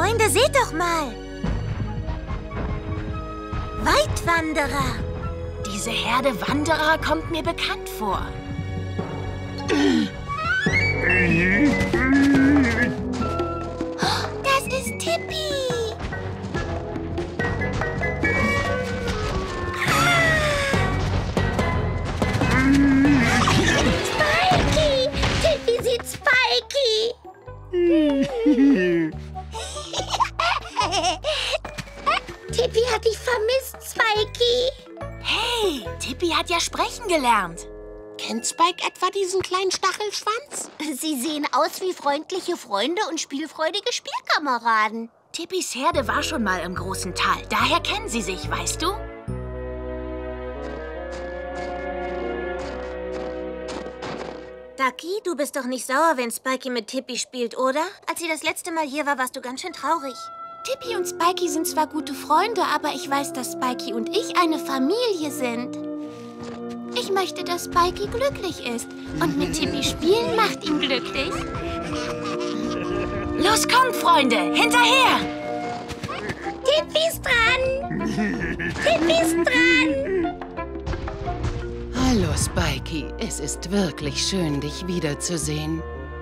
Freunde, seht doch mal. Weitwanderer. Diese Herde Wanderer kommt mir bekannt vor. Das ist Tippi. Spikey! Tippi sieht Spikey. Tippi hat dich vermisst, Spikey. Hey, Tippi hat ja sprechen gelernt. Kennt Spike etwa diesen kleinen Stachelschwanz? Sie sehen aus wie freundliche Freunde und spielfreudige Spielkameraden. Tippis Herde war schon mal im großen Tal. Daher kennen sie sich, weißt du? Ducky, du bist doch nicht sauer, wenn Spikey mit Tippi spielt, oder? Als sie das letzte Mal hier war, warst du ganz schön traurig. Tippi und Spikey sind zwar gute Freunde, aber ich weiß, dass Spikey und ich eine Familie sind. Ich möchte, dass Spikey glücklich ist. Und mit Tippi spielen macht ihn glücklich. Los, kommt, Freunde! Hinterher! Tippi ist dran! Tippi ist dran! Hallo, Spikey. Es ist wirklich schön, dich wiederzusehen.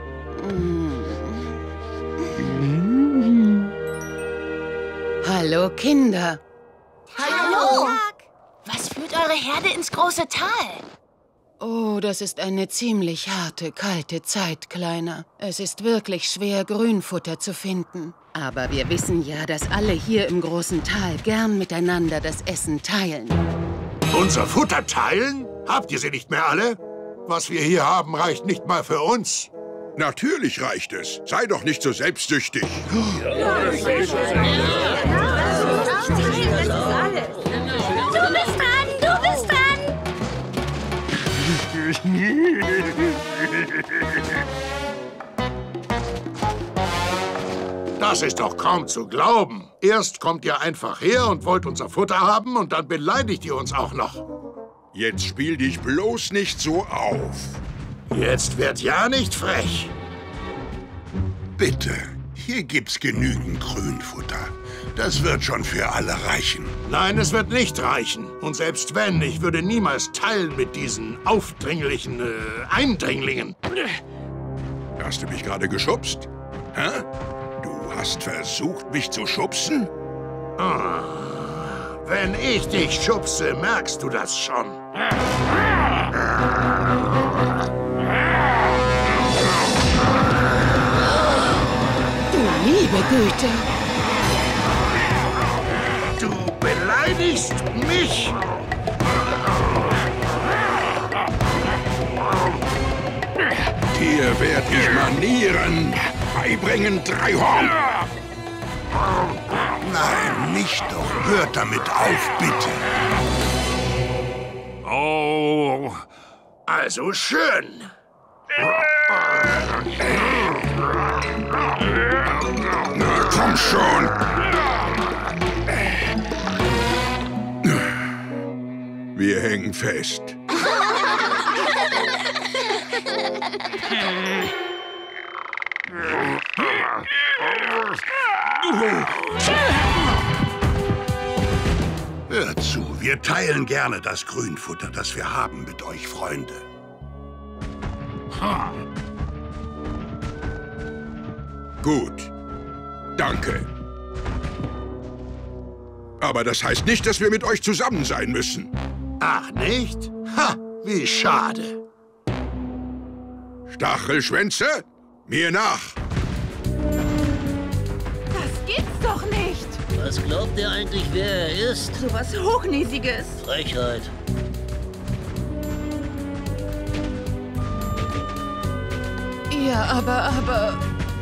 Hallo, Kinder. Hallo! Was führt eure Herde ins große Tal? Oh, das ist eine ziemlich harte, kalte Zeit, Kleiner. Es ist wirklich schwer, Grünfutter zu finden. Aber wir wissen ja, dass alle hier im großen Tal gern miteinander das Essen teilen. Unser Futter teilen? Habt ihr sie nicht mehr alle? Was wir hier haben, reicht nicht mal für uns. Natürlich reicht es. Sei doch nicht so selbstsüchtig. Du bist dran! Du bist dran! Das ist doch kaum zu glauben. Erst kommt ihr einfach her und wollt unser Futter haben und dann beleidigt ihr uns auch noch. Jetzt spiel dich bloß nicht so auf. Jetzt werd ja nicht frech. Bitte, hier gibt's genügend Grünfutter. Das wird schon für alle reichen. Nein, es wird nicht reichen. Und selbst wenn, ich würde niemals teilen mit diesen aufdringlichen Eindringlingen. Hast du mich gerade geschubst? Hä? Du hast versucht, mich zu schubsen? Ah, wenn ich dich schubse, merkst du das schon. Du liebe Güte! Du beleidigst mich? Dir werd ich Manieren beibringen, Dreihorn! Nein, nicht doch. Hört damit auf, bitte. Oh, also schön. Na, komm schon. Wir hängen fest. Hört zu, wir teilen gerne das Grünfutter, das wir haben mit euch, Freunde. Gut. Danke. Aber das heißt nicht, dass wir mit euch zusammen sein müssen. Ach, nicht? Ha, wie schade. Stachelschwänze, mir nach. Das gibt's doch nicht. Was glaubt ihr eigentlich, wer er ist? So was Hochnäsiges. Frechheit. Ja, aber...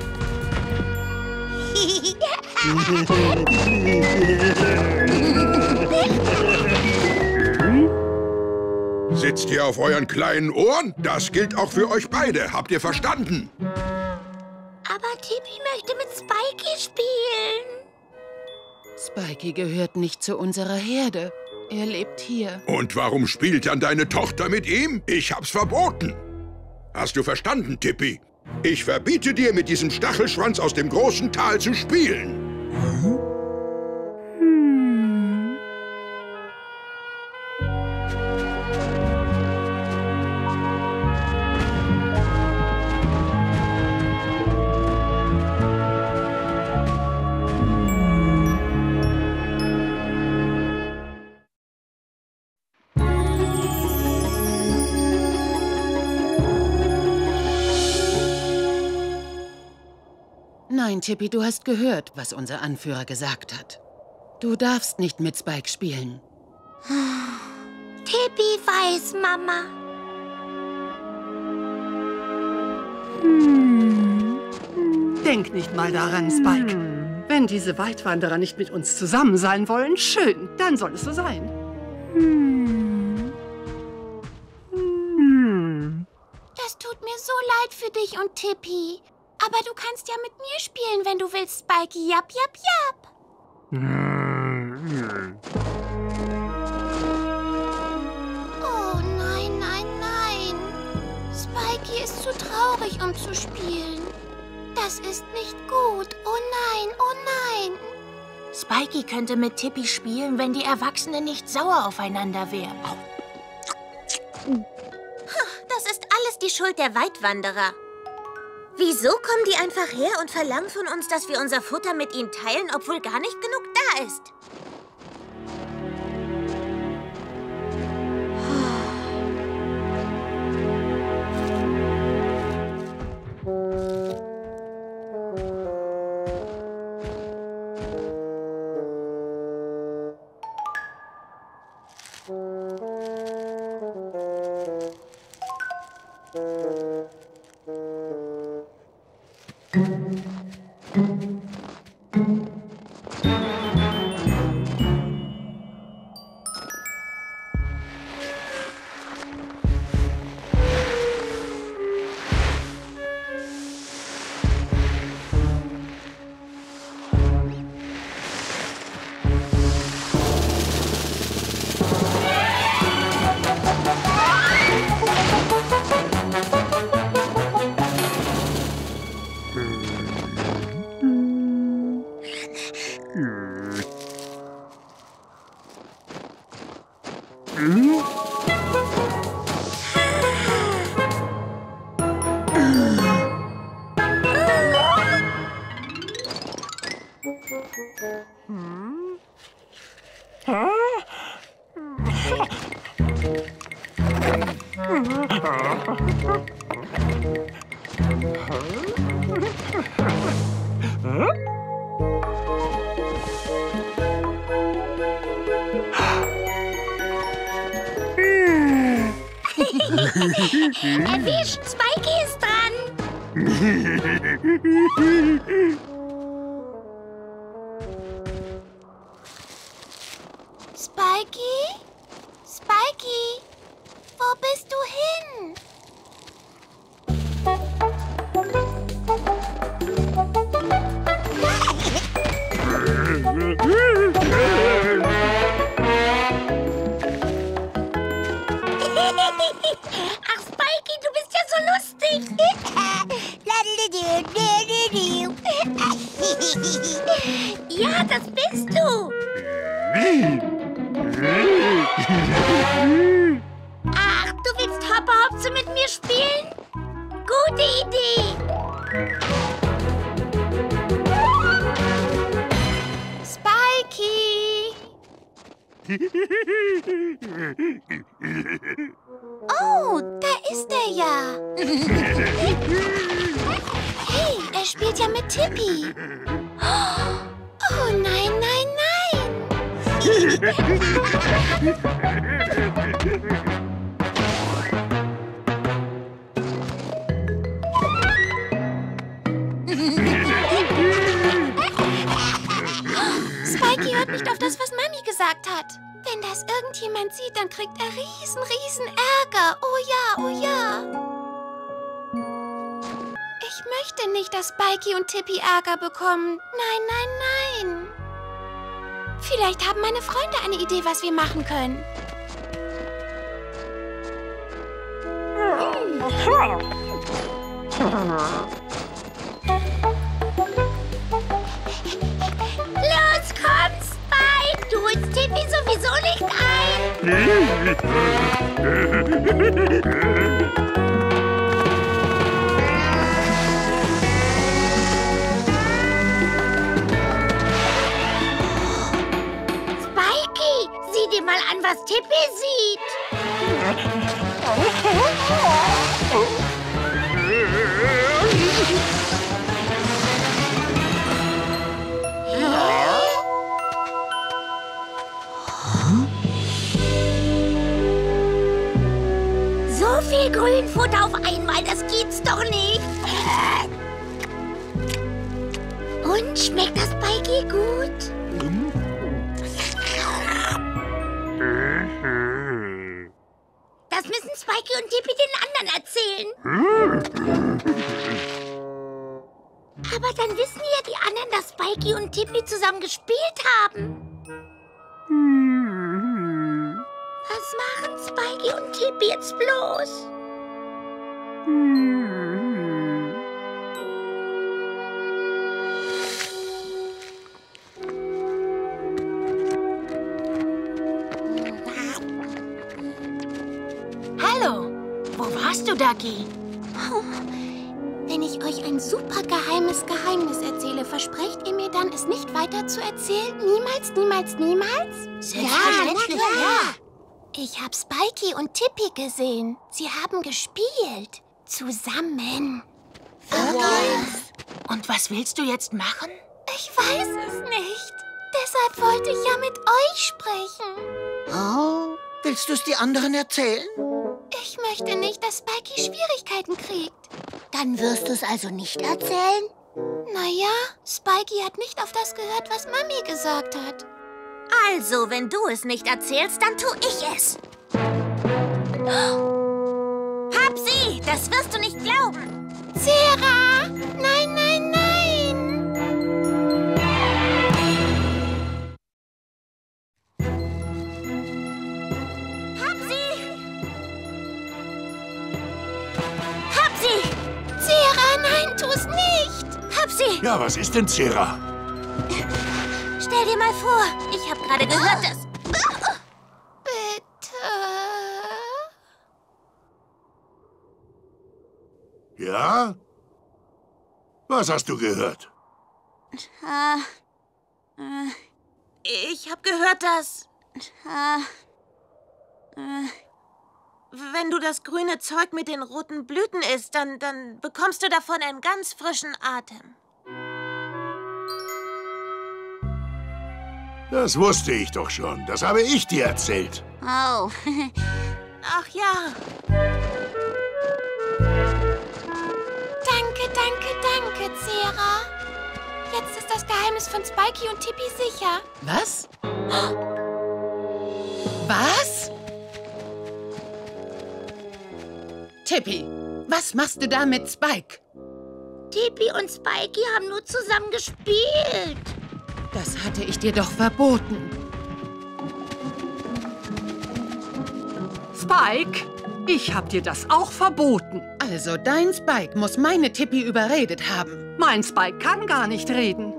Sitzt ihr auf euren kleinen Ohren? Das gilt auch für euch beide. Habt ihr verstanden? Aber Tippi möchte mit Spikey spielen. Spikey gehört nicht zu unserer Herde. Er lebt hier. Und warum spielt dann deine Tochter mit ihm? Ich hab's verboten. Hast du verstanden, Tippi? Ich verbiete dir, mit diesem Stachelschwanz aus dem großen Tal zu spielen. Nein, Tippy, du hast gehört, was unser Anführer gesagt hat. Du darfst nicht mit Spike spielen. Tippy weiß, Mama. Denk nicht mal daran, Spike. Wenn diese Weitwanderer nicht mit uns zusammen sein wollen, schön, dann soll es so sein. Das tut mir so leid für dich und Tippy. Aber du kannst ja mit mir spielen, wenn du willst, Spikey. Japp, japp, japp. Oh nein, nein, nein. Spikey ist zu traurig, um zu spielen. Das ist nicht gut. Oh nein, oh nein. Spikey könnte mit Tippy spielen, wenn die Erwachsenen nicht sauer aufeinander wären. Das ist alles die Schuld der Weitwanderer. Wieso kommen die einfach her und verlangen von uns, dass wir unser Futter mit ihnen teilen, obwohl gar nicht genug da ist? Erwischt! Spikey ist dran! Spikey? Spikey? Wo bist du hin? Ach, Spikey, du bist ja so lustig. Ja, das bist du. Ach, du willst Hopperhopse mit mir spielen? Gute Idee. Spikey. Oh, da ist er ja. Hey, er spielt ja mit Tippy. Oh nein, nein, nein. Spikey hört nicht auf das, was Mami gesagt hat. Wenn das irgendjemand sieht, dann kriegt er riesen Ärger. Oh ja, oh ja. Ich möchte nicht, dass Spikey und Tippy Ärger bekommen. Nein, nein, nein. Vielleicht haben meine Freunde eine Idee, was wir machen können. holt's Tippi sowieso nicht ein. Spikey, sieh dir mal an, was Tippi sieht. So viel Grünfutter auf einmal, das gibt's doch nicht. Und schmeckt das Spikey gut? Das müssen Spikey und Tippi den anderen erzählen. Aber dann wissen ja die anderen, dass Spikey und Tippi zusammen gespielt haben. Was machen Spikey und Tippi jetzt bloß? Hallo, wo warst du, Ducky? Wenn ich euch ein super geheimes Geheimnis erzähle, versprecht ihr mir dann, es nicht weiter zu erzählen? Niemals, niemals, niemals? Selbstverständlich, ja. Ich habe Spikey und Tippi gesehen. Sie haben gespielt. Zusammen. Und was willst du jetzt machen? Ich weiß es nicht. Deshalb wollte ich ja mit euch sprechen. Oh, willst du es die anderen erzählen? Ich möchte nicht, dass Spikey Schwierigkeiten kriegt. Dann wirst du es also nicht erzählen? Naja, Spikey hat nicht auf das gehört, was Mami gesagt hat. Also, wenn du es nicht erzählst, dann tu ich es. Papsi, das wirst du nicht glauben. Sarah! Nein, nein, nein! Papsi! Sarah, nein, tu's nicht! Papsi! Ja, was ist denn, Sarah? Stell dir mal vor, ich habe gerade gehört, dass... Bitte. Ja? Was hast du gehört? Ich habe gehört, dass... Wenn du das grüne Zeug mit den roten Blüten isst, dann bekommst du davon einen ganz frischen Atem. Das wusste ich doch schon. Das habe ich dir erzählt. Oh. Ach ja. Danke, danke, danke, Sarah. Jetzt ist das Geheimnis von Spikey und Tippi sicher. Was? Was? Tippi, was machst du da mit Spike? Tippi und Spikey haben nur zusammen gespielt. Das hatte ich dir doch verboten. Spike, ich hab dir das auch verboten. Also dein Spike muss meine Tippi überredet haben. Mein Spike kann gar nicht reden.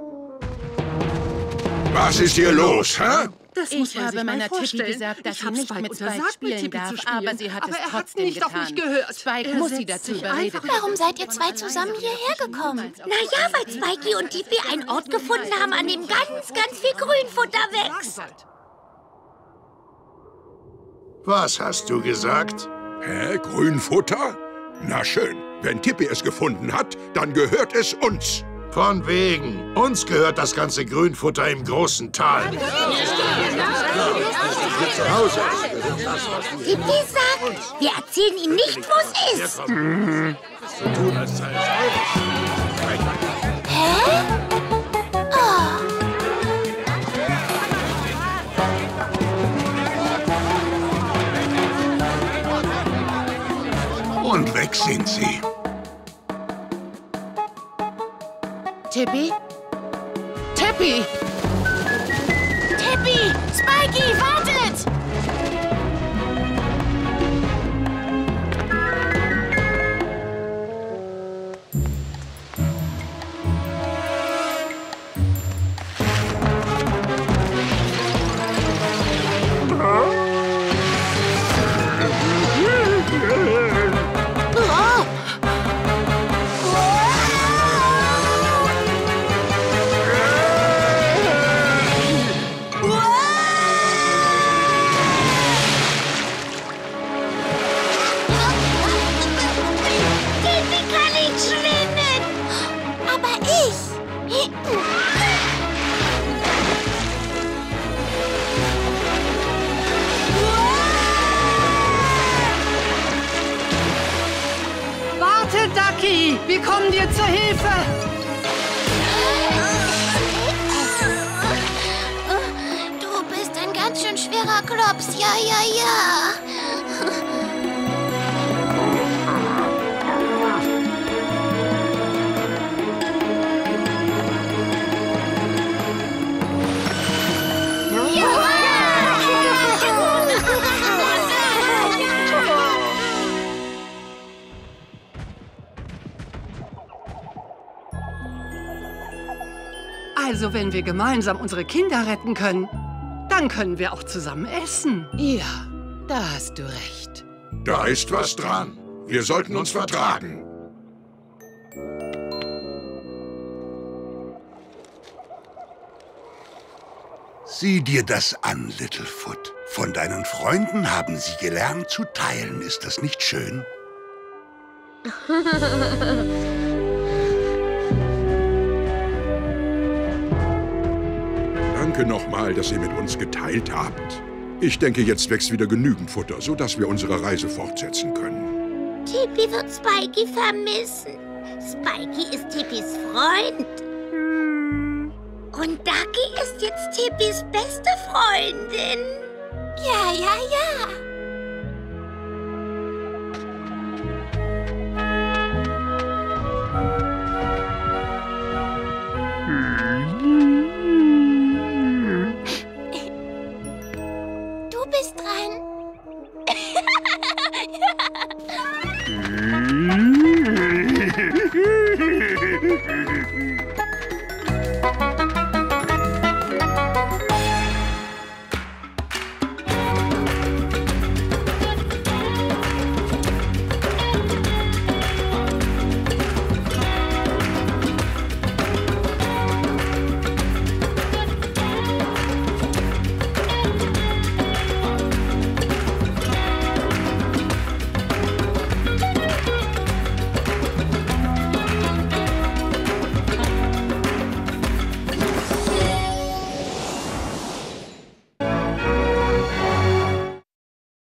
Was ist hier los, hä? Das muss Ich man sich habe mal meiner Tippi vorstellen. gesagt, dass Ich sie hab nicht Spike mit Spike untersagt, spielen Tippi darf, zu spielen. aber sie hat Aber es er hat trotzdem nicht auf getan. mich gehört. Spike Er muss sie setzt dazu sich überredet einfach- haben. Warum seid ihr zwei zusammen hierher gekommen? Naja, weil Spikey und Tippi einen Ort gefunden haben, an dem ganz, ganz viel Grünfutter wächst. Was hast du gesagt? Hä? Grünfutter? Na schön. Wenn Tippi es gefunden hat, dann gehört es uns. Von wegen. Uns gehört das ganze Grünfutter im großen Tal. Tippi sagt, wir erzählen ihm nicht, wo es ist. Und weg sind sie. Tippi? Tippi! Tippi! Spikey, wartet! Warte, Ducky! Wir kommen dir zur Hilfe! Du bist ein ganz schön schwerer Klops. Ja, ja, ja. Also, wenn wir gemeinsam unsere Kinder retten können, dann können wir auch zusammen essen. Ja, da hast du recht. Da ist was dran. Wir sollten uns vertragen. Sieh dir das an, Littlefoot. Von deinen Freunden haben sie gelernt zu teilen. Ist das nicht schön? Danke nochmal, dass ihr mit uns geteilt habt. Ich denke, jetzt wächst wieder genügend Futter, sodass wir unsere Reise fortsetzen können. Tippi wird Spikey vermissen. Spikey ist Tippis Freund. Und Ducky ist jetzt Tippis beste Freundin. Ja, ja, ja. Du bist dran.